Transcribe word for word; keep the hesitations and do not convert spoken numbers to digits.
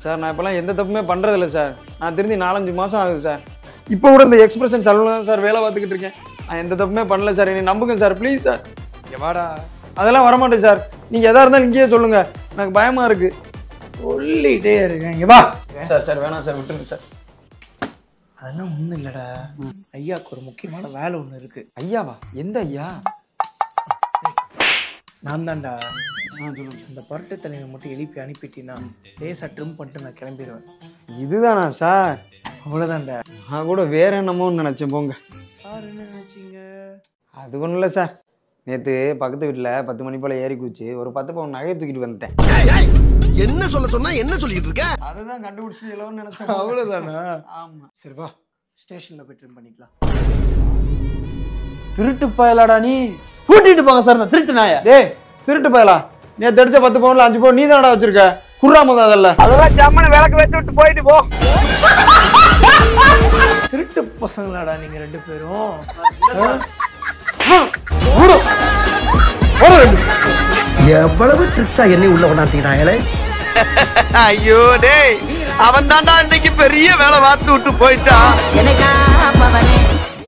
Sir நான் இப்போலாம் எந்த தப்புமே பண்ணுறதில்ல சார். நான் திரும்பி நாலஞ்சு மாதம் ஆகுது சார். இப்போ கூட இந்த எக்ஸ்பிரஷன் சலூனில் தான் சார் வேலை பார்த்துக்கிட்டு இருக்கேன். நான் எந்த தப்புமே பண்ணல சார். என்னை நம்புங்க சார் ப்ளீஸ் சார். வாடா. அதெல்லாம் வரமாட்டேன் சார். நீங்கள் எதாக இருந்தாலும் இங்கேயே சொல்லுங்கள். எனக்கு பயமாக இருக்குது. சொல்லிகிட்டே இருக்கேன். இங்கே வா. சார் சார் வேணாம் சார், விட்டுருங்க சார். அதெல்லாம் ஒன்றும் இல்லைடா. ஐயாவுக்கு ஒரு முக்கியமான வேலை ஒன்று இருக்குது. ஐயாவா? எந்த ஐயா? நான் தான்டா. ஆ சொல்லுங்கள். அந்த பரட்டை தலையை மட்டும் எழுப்பி அனுப்பிட்டீங்கன்னா லேசாக ட்ரிம் பண்ணிட்டு நான் கிளம்பிடுவேன். இதுதானா சார்? அவ்வளோதான்டா. நான் கூட வேற என்னமோ நினச்சேன். போங்க. சார் என்ன நினச்சிங்க? அது ஒன்றும் இல்லை சார். நேற்று பக்கத்து வீட்டில் பத்து மணி போல் ஏறி குச்சி ஒரு பத்து பவுன் நகையை தூக்கிட்டு வந்துட்டேன். என்ன சொல்ல சொன்னா என்ன சொல்லிட்டு இருக்க? அதுதான் கண்டுபிடிச்சிட்டு நினைச்சேன். அவ்வளோதானா? ஆமா. சரி வா, ஸ்டேஷனில் போய் ட்ரிம் பண்ணிக்கலாம். திருட்டு பயலாடா நீ. கூட்டிட்டு போங்க சார். நான் திருட்டு நாய. டேய் திருட்டு பயலா, நேற்று அடிச்ச பத்து பவுன்ல அஞ்சு பவுன் நீ தானடா வச்சிருக்க. குர்ராமதா அதெல்லாம் அதெல்லாம் ஜம்மன விளக்கு வச்சு விட்டு போயிட்டு போ. திருட்டு பசங்களாடா நீங்க ரெண்டு பேரும். எவ்வளவு ட்ரிக்ஸா என்னை உள்ள கொண்டாட்டினாங்களே. ஐயோ டேய், அவன் தான்டா இன்னைக்கு பெரிய வேலை பார்த்து விட்டு போயிட்டான்.